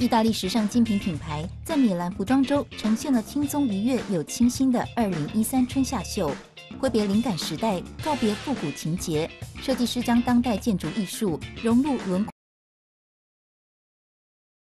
意大利时尚精品品牌在米兰服装周呈现了轻松愉悦又清新的2013春夏秀，挥别灵感时代，告别复古情节。设计师将当代建筑艺术融入轮廓